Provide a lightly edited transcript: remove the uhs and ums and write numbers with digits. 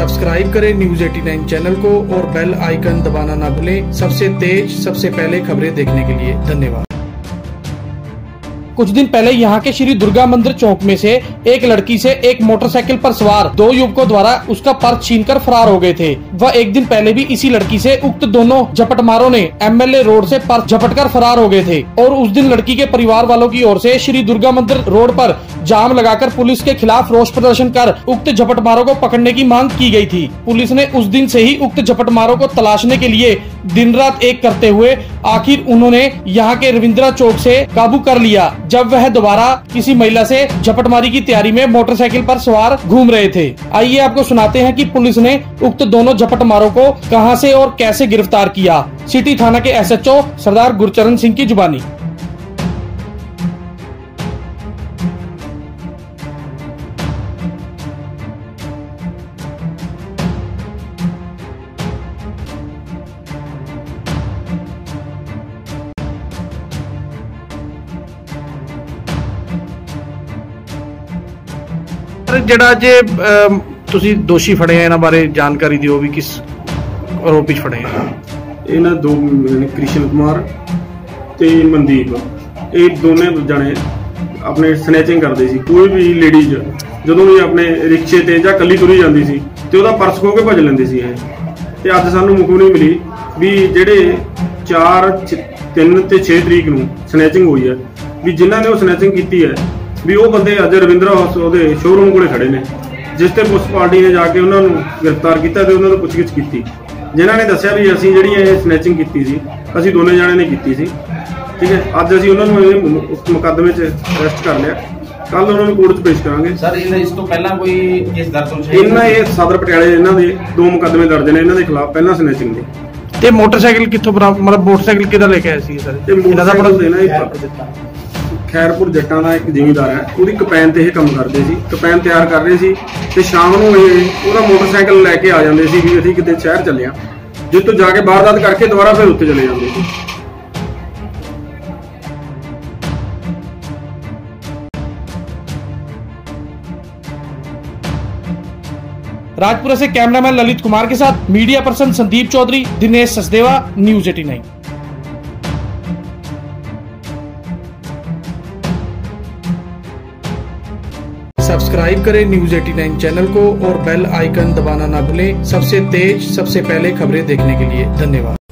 Subscribe करें news 89 channel को और बेल आइकन दबाना ना भूलें। सबसे तेज सबसे पहले खबरें देखने के लिए धन्यवाद। कुछ दिन पहले यहाँ के श्री दुर्गा मंदिर चौक में से एक लड़की से एक मोटरसाइकिल पर सवार दो युवकों द्वारा उसका पर्स छीनकर फरार हो गए थे। वह एक दिन पहले भी इसी लड़की से उक्त दोनों झपटमारों ने MLA रोड से पर्स झपटकर फरार हो गए थे और उस दिन लड़की के परिवार वालों की ओर से श्री दुर्गा मंदिर रोड पर जाम लगाकर पुलिस के खिलाफ रोष प्रदर्शन कर उक्त झपटमारों को पकड़ने की मांग की गई थी। पुलिस ने उस दिन से ही उक्त झपटमारों को तलाशने के लिए दिन रात एक करते हुए आखिर उन्होंने यहाँ के रविंद्रा चौक से काबू कर लिया, जब वह दोबारा किसी महिला से झपटमारी की तैयारी में मोटरसाइकिल पर सवार घूम रहे थे। आइए आपको सुनाते हैं कि पुलिस ने उक्त दोनों झपटमारों को कहां से और कैसे गिरफ्तार किया। सिटी थाना के SHO सरदार गुरचरण सिंह की जुबानी। ਜਿਹੜਾ ਅੱਜ ਤੁਸੀਂ ਦੋਸ਼ੀ ਫੜੇ ਆ ਇਹਨਾਂ ਬਾਰੇ ਜਾਣਕਾਰੀ ਦਿਓ ਵੀ ਕਿਸ ਆਰੋਪੀ ਫੜੇ ਆ। ਇਹਨਾਂ ਦੋ ਕ੍ਰਿਸ਼ਨ ਕੁਮਾਰ ਤੇ ਮਨਦੀਪ, ਇਹ ਦੋਨੇ ਜਣੇ ਆਪਣੇ ਸਨੈਚਿੰਗ ਕਰਦੇ ਸੀ। ਕੋਈ ਵੀ ਲੇਡੀਜ਼ ਜਦੋਂ ਵੀ ਆਪਣੇ ਰਿਕਸ਼ੇ ਤੇ ਜਾਂ ਕੱਲੀ ਤੁਰੀ ਜਾਂਦੀ ਸੀ ਤੇ ਉਹਦਾ ਪਰਸ ਖੋ ਕੇ ਭੱਜ ਲੈਂਦੇ ਸੀ ਇਹ। ਤੇ ਅੱਜ ਸਾਨੂੰ ਮੁਖਬਰੀ ਮਿਲੀ ਵੀ ਜਿਹੜੇ 4, 3 ਤੇ 6 ਤਰੀਕ ਨੂੰ ਸਨੈਚਿੰਗ ਹੋਈ ਹੈ ਵੀ ਜਿਨ੍ਹਾਂ ਨੇ ਉਹ ਸਨੈਚਿੰਗ ਕੀਤੀ ਹੈ ਵੀ ਉਹ ਬੰਦੇ ਅੱਜ ਰਵਿੰਦਰਾ ਉਹਦੇ ਸ਼ੋਰੂਮ ਕੋਲੇ ਖੜੇ ਨੇ, ਜਿਸ ਤੇ ਪੁਲਿਸ ਪਾਰਟੀ ਨੇ ਜਾ ਕੇ ਉਹਨਾਂ ਨੂੰ ਗ੍ਰਿਫਤਾਰ ਕੀਤਾ ਤੇ ਉਹਨਾਂ ਤੋਂ ਪੁੱਛਗਿੱਛ ਕੀਤੀ। ਜਿਨ੍ਹਾਂ ਨੇ ਦੱਸਿਆ ਵੀ ਅਸੀਂ ਜਿਹੜੀ ਇਹ ਸਨੈਚਿੰਗ ਕੀਤੀ ਸੀ ਅਸੀਂ ਦੋਨੇ ਜਾਣੇ ਨੇ ਕੀਤੀ ਸੀ, ਠੀਕ ਹੈ। ਅੱਜ ਅਸੀਂ ਉਹਨਾਂ ਨੂੰ ਇਹ ਮੁਕੱਦਮੇ 'ਚ ਅਰੈਸਟ ਕਰ ਲਿਆ, ਕੱਲ ਉਹਨਾਂ ਨੂੰ ਕੋਰਟ 'ਚ ਪੇਸ਼ ਕਰਾਂਗੇ। ਸਰ ਇਸ ਤੋਂ ਪਹਿਲਾਂ ਕੋਈ ਕੇਸ ਦਰਜ ਹੋਇਆ? ਇਹਨਾਂ ਇਹ ਸਦਰ ਪਟਿਆਲੇ ਇਹਨਾਂ ਦੇ 2 ਮੁਕੱਦਮੇ ਦਰਜ ਨੇ ਇਹਨਾਂ ਦੇ ਖਿਲਾਫ, ਪਹਿਲਾਂ ਸਨੈਚਿੰਗ ਦੇ। ਤੇ ਮੋਟਰਸਾਈਕਲ ਕਿੱਥੋਂ ਮਤਲਬ ਮੋਟਰਸਾਈਕਲ ਕਿਹਦਾ ਲੈ ਕੇ ਆਏ ਸੀ ਸਰ? ਇਹਨਾਂ ਦਾ ਪਤਾ ਦੇਣਾ ਇਹ ਖੈਰਪੁਰ ਜੱਟਾਂ ਦਾ ਇੱਕ ਜ਼ਿਮੀਂਦਾਰ ਹੈ, ਉਹਦੀ ਕਪੈਨ ਤੇ ਇਹ ਕੰਮ ਕਰਦੇ ਸੀ, ਕਪੈਨ ਤਿਆਰ ਕਰ ਰਹੇ ਸੀ ਤੇ ਸ਼ਾਮ ਨੂੰ ਇਹ ਉਹਦਾ ਮੋਟਰਸਾਈਕਲ ਲੈ ਕੇ ਆ ਜਾਂਦੇ ਸੀ ਵੀ ਅਸੀਂ ਕਿਤੇ ਸ਼ਹਿਰ ਚੱਲੇ ਆ, ਜਿੱਥੋਂ ਜਾ ਕੇ ਵਾਰਦਾਤ ਕਰਕੇ ਦੁਬਾਰਾ ਫਿਰ ਉੱਥੇ ਚਲੇ ਜਾਂਦੇ ਸੀ। राजपुरा से कैमरामैन ललित कुमार के साथ media person Sandeep Chaudhary, Dinesh Sachdeva, news 89। Subscribe करें न्यूज 89 चैनल को और बेल आइकन दबाना ना भूलें। सबसे तेज सबसे पहले खबरें देखने के लिए धन्यवाद।